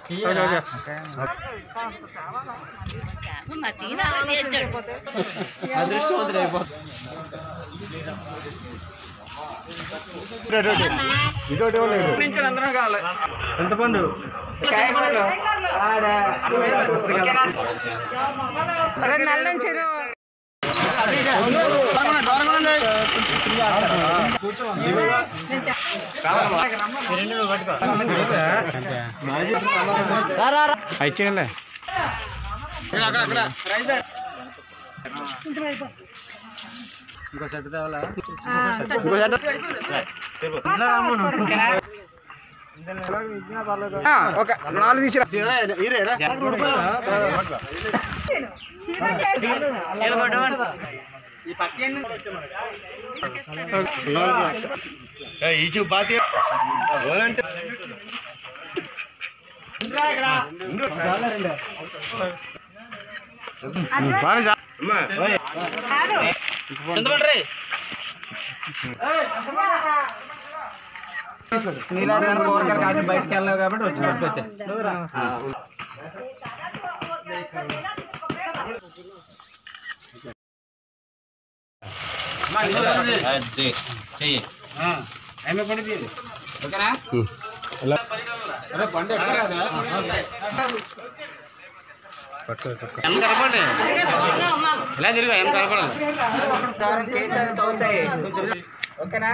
ఎంతమంది అయిచేయండి ఇంకో సెట్ తేవాలా ఒక 4 తీసిరా బయటకు వెళ్ళావు కాబట్టి వచ్చినట్టు వచ్చా చెయ్యి ఓకేనా పండు ఎంత కనపండి ఇలా తిరిగా ఏం కనపడదు ఓకేనా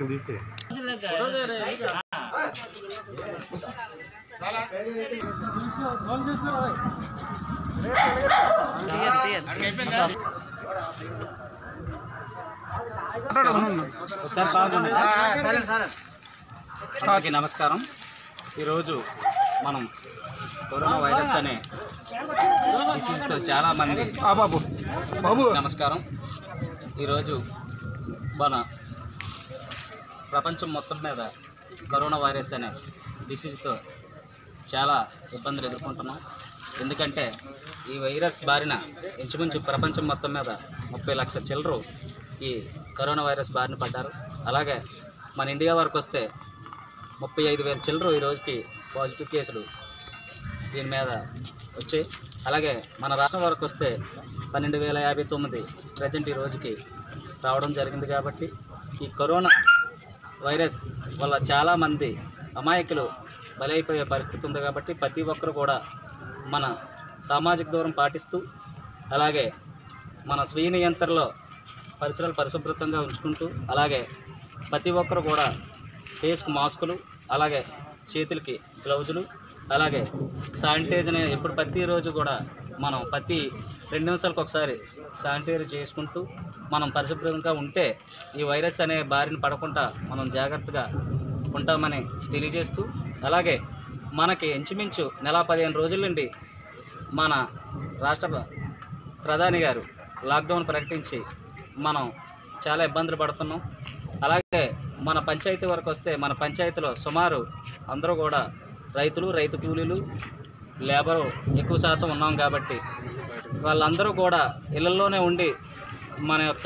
నమస్కారం. ఈరోజు మనం కరోనా వైరస్ అనే డిసీజ్తో చాలామంది నమస్కారం. ఈరోజు మన ప్రపంచం మొత్తం మీద కరోనా వైరస్ అనే డిసీజ్తో చాలా ఇబ్బందులు ఎదుర్కొంటున్నాం. ఎందుకంటే ఈ వైరస్ బారిన ఇంచుమించు ప్రపంచం మొత్తం మీద 30 లక్షల చిల్లరు ఈ కరోనా వైరస్ బారిన పడ్డారు. అలాగే మన ఇండియా వరకు వస్తే 35,000 చిల్లరు ఈ రోజుకి పాజిటివ్ కేసులు దీని మీద వచ్చాయి. అలాగే మన రాష్ట్రం వరకు వస్తే 12,059 ప్రజెంట్ ఈ రోజుకి రావడం జరిగింది. కాబట్టి ఈ కరోనా వైరస్ వల్ల చాలామంది అమాయకులు బలైపోయే పరిస్థితి ఉంది. కాబట్టి ప్రతి ఒక్కరు కూడా మన సామాజిక దూరం పాటిస్తూ అలాగే మన స్వీయ నియంత్రణలో పరిసరాలు పరిశుభ్రంగా ఉంచుకుంటూ అలాగే ప్రతి ఒక్కరు కూడా ఫేస్కి మాస్కులు అలాగే చేతులకి గ్లౌజులు అలాగే శానిటైజర్ ఎప్పుడు ప్రతిరోజు కూడా మనం ప్రతి 2 నిమిషాలకు ఒకసారి శానిటైజర్ చేసుకుంటూ మనం పరిశుభ్రంగా ఉంటే ఈ వైరస్ అనే బారిన పడకుండా మనం జాగ్రత్తగా ఉంటామని తెలియజేస్తూ అలాగే మనకి ఇంచుమించు నెల 15 రోజుల నుండి మన రాష్ట్ర ప్రధాని గారు లాక్డౌన్ ప్రకటించి మనం చాలా ఇబ్బందులు పడుతున్నాం. అలాగే మన పంచాయతీ వరకు వస్తే మన పంచాయతీలో సుమారు అందరూ కూడా రైతులు, రైతు కూలీలు, లేబరు ఎక్కువ శాతం ఉన్నాం. కాబట్టి వాళ్ళందరూ కూడా ఇళ్లలోనే ఉండి మన యొక్క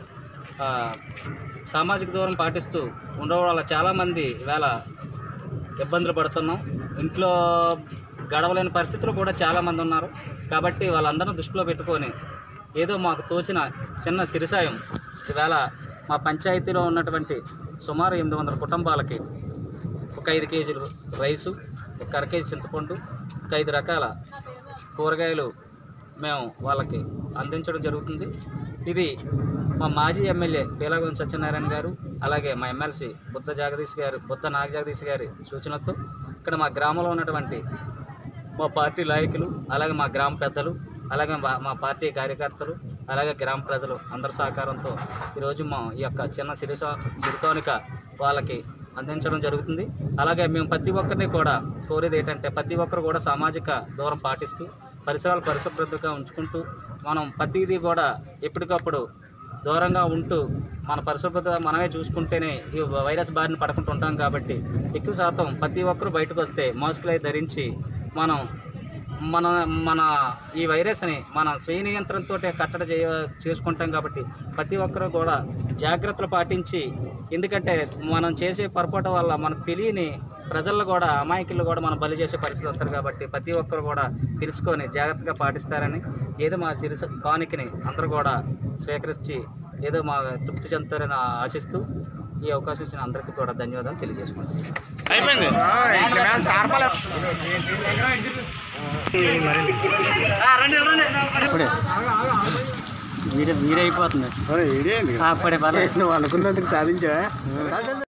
సామాజిక దూరం పాటిస్తూ ఉండడం వల్ల చాలామంది వేళ ఇబ్బందులు పడుతున్నాం. ఇంట్లో గడవలేని పరిస్థితులు కూడా చాలామంది ఉన్నారు. కాబట్టి వాళ్ళందరూ దృష్టిలో పెట్టుకొని ఏదో మాకు తోచిన చిన్న సిరిసాయం ఈవేళ మా పంచాయతీలో ఉన్నటువంటి సుమారు 800 కుటుంబాలకి ఒక 5 కేజీలు రైసు, ఒక అర కేజీ చింతపండు, ఒక 5 రకాల కూరగాయలు మేము వాళ్ళకి అందించడం జరుగుతుంది. ఇది మా మాజీ ఎమ్మెల్యే పీలగోని సత్యనారాయణ గారు అలాగే మా ఎమ్మెల్సీ బుద్ధ నాగజగదీష్ గారి సూచనతో ఇక్కడ మా గ్రామంలో ఉన్నటువంటి మా పార్టీ నాయకులు అలాగే మా గ్రామ పెద్దలు అలాగే మా పార్టీ కార్యకర్తలు అలాగే గ్రామ ప్రజలు అందరి సహకారంతో ఈరోజు మా ఈ యొక్క చిన్న సిరికానుక వాళ్ళకి అందించడం జరుగుతుంది. అలాగే మేము ప్రతి ఒక్కరిని కూడా కోరేది ఏంటంటే ప్రతి ఒక్కరు కూడా సామాజిక దూరం పాటిస్తూ పరిసరాలు పరిశుభ్రతగా ఉంచుకుంటూ మనం ప్రతిదీ కూడా ఎప్పటికప్పుడు దూరంగా ఉంటూ మన పరిశుభ్రత మనమే చూసుకుంటేనే ఈ వైరస్ బారిన పడకుండా ఉంటాం. కాబట్టి ఎక్కువ శాతం ప్రతి ఒక్కరు బయటకు వస్తే మాస్కులు అవి ధరించి మనం మన ఈ వైరస్ని మన స్వీయ నియంత్రణతో కట్టడి చేసుకుంటాం. కాబట్టి ప్రతి ఒక్కరూ కూడా జాగ్రత్తలు పాటించి ఎందుకంటే మనం చేసే పొరపాటు వల్ల మనకు తెలియని ప్రజల్లో కూడా అమాయకులు కూడా మనం బలి చేసే పరిస్థితి వస్తారు కాబట్టి ప్రతి ఒక్కరు కూడా తెలుసుకొని జాగ్రత్తగా పాటిస్తారని, ఏదో మా చిరు కానుకని అందరూ కూడా స్వీకరించి ఏదో మా తృప్తి చెందుతారని ఆశిస్తూ ఈ అవకాశం ఇచ్చిన అందరికీ కూడా ధన్యవాదాలు తెలియజేసుకుంటాం. వీరైపోతుంది. అనుకున్నందుకు సాధించా.